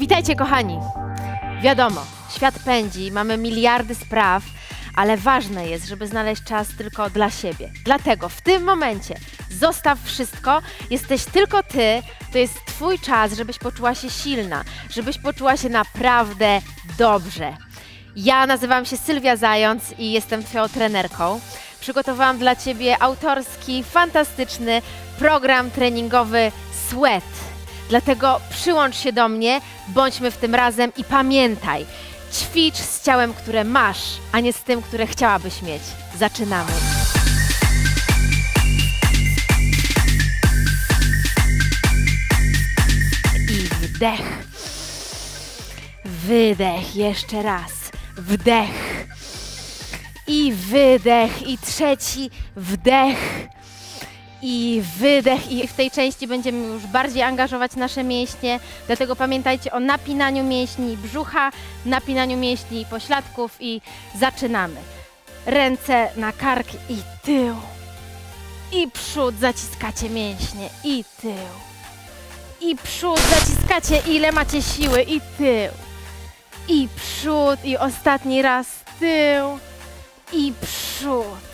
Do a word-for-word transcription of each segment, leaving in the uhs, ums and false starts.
Witajcie, kochani! Wiadomo, świat pędzi, mamy miliardy spraw, ale ważne jest, żeby znaleźć czas tylko dla siebie. Dlatego w tym momencie zostaw wszystko, jesteś tylko ty, to jest twój czas, żebyś poczuła się silna, żebyś poczuła się naprawdę dobrze. Ja nazywam się Sylwia Zając i jestem twoją trenerką. Przygotowałam dla ciebie autorski, fantastyczny program treningowy Sweat. Dlatego przyłącz się do mnie, bądźmy w tym razem i pamiętaj, ćwicz z ciałem, które masz, a nie z tym, które chciałabyś mieć. Zaczynamy. I wdech. Wydech. Jeszcze raz. Wdech. I wydech. I trzeci wdech. I wydech. I w tej części będziemy już bardziej angażować nasze mięśnie, dlatego pamiętajcie o napinaniu mięśni brzucha, napinaniu mięśni pośladków i zaczynamy. Ręce na kark i tył. I przód, zaciskacie mięśnie i tył. I przód, zaciskacie ile macie siły i tył. I przód i ostatni raz tył. I przód.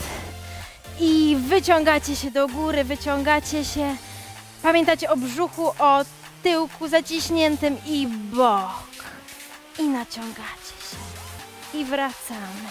I wyciągacie się do góry, wyciągacie się. Pamiętacie o brzuchu, o tyłku zaciśniętym i bok. I naciągacie się. I wracamy.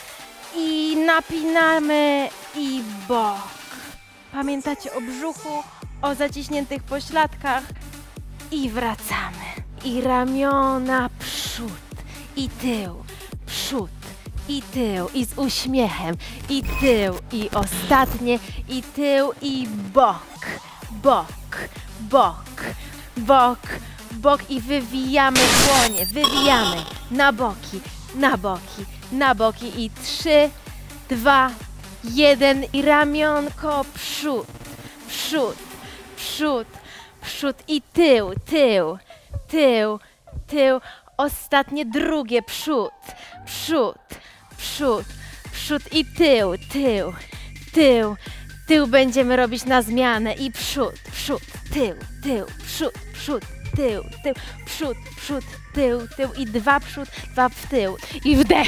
I napinamy i bok. Pamiętacie o brzuchu, o zaciśniętych pośladkach. I wracamy. I ramiona, przód. I tył, przód. I tył, i z uśmiechem, i tył, i ostatnie, i tył, i bok, bok, bok, bok, bok i wywijamy dłonie, wywijamy na boki, na boki, na boki i trzy, dwa, jeden i ramionko, przód, przód, przód, przód i tył, tył, tył, tył, ostatnie drugie, przód, przód, przód, przód i tył, tył, tył, tył będziemy robić na zmianę i przód, przód, tył, tył, przód, przód, tył, tył, przód, przód, tył, tył i dwa przód, dwa w tył i wdech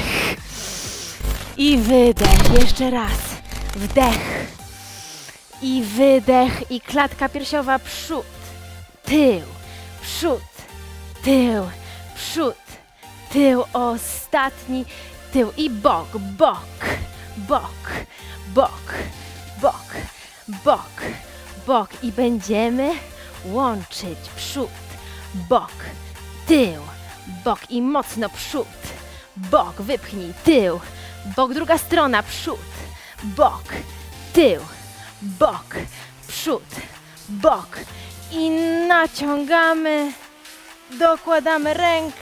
i wydech, jeszcze raz, wdech i wydech i klatka piersiowa, przód, tył, przód, tył, przód, tył, ostatni, tył i bok, bok, bok, bok, bok, bok, bok i będziemy łączyć przód, bok, tył, bok i mocno przód, bok, wypchnij, tył, bok, druga strona, przód, bok, tył, bok, przód, bok i naciągamy, dokładamy rękę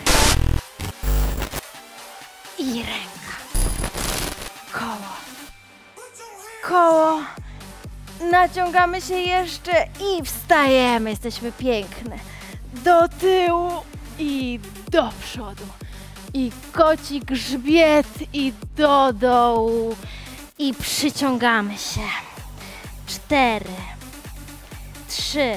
i ręka, koło, koło, naciągamy się jeszcze i wstajemy, jesteśmy piękne, do tyłu i do przodu i koci grzbiet i do dołu i przyciągamy się, cztery, trzy,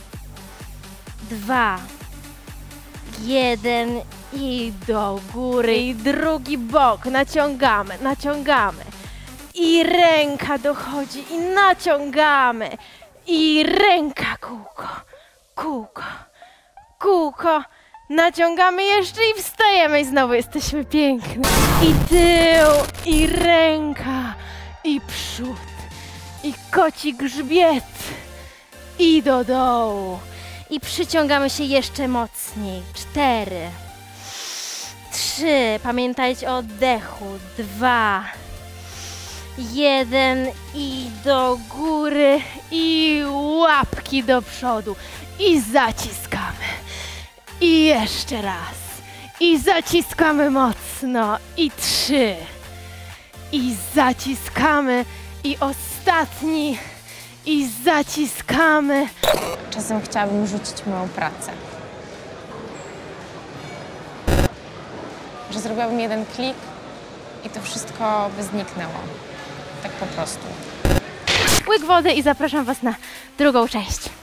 dwa, jeden i do góry i drugi bok, naciągamy, naciągamy i ręka dochodzi i naciągamy i ręka, kółko, kółko, kółko, naciągamy jeszcze i wstajemy i znowu jesteśmy piękne i tył i ręka i przód i koci grzbiet i do dołu. I przyciągamy się jeszcze mocniej. Cztery. Trzy. Pamiętajcie o oddechu. Dwa. Jeden. I do góry. I łapki do przodu. I zaciskamy. I jeszcze raz. I zaciskamy mocno. I trzy. I zaciskamy. I ostatni. I zaciskamy. Czasem chciałabym rzucić moją pracę. Że zrobiłabym jeden klik i to wszystko by zniknęło. Tak po prostu. Łyk wody i zapraszam was na drugą część.